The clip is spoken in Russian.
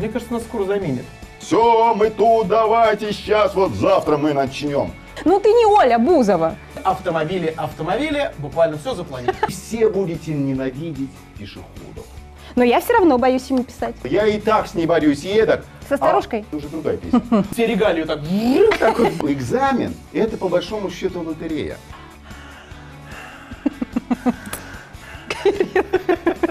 Мне кажется, нас скоро заменят. Все, мы тут, давайте сейчас, вот завтра мы начнем. Ну ты не Оля Бузова. Автомобили, буквально все запланировано. Все будете ненавидеть пешеходов. Но я все равно боюсь ему писать. Я и так с ней борюсь, едок. Со старушкой? Это уже другая песня. Все регалии так вот. Экзамен – это по большому счету лотерея.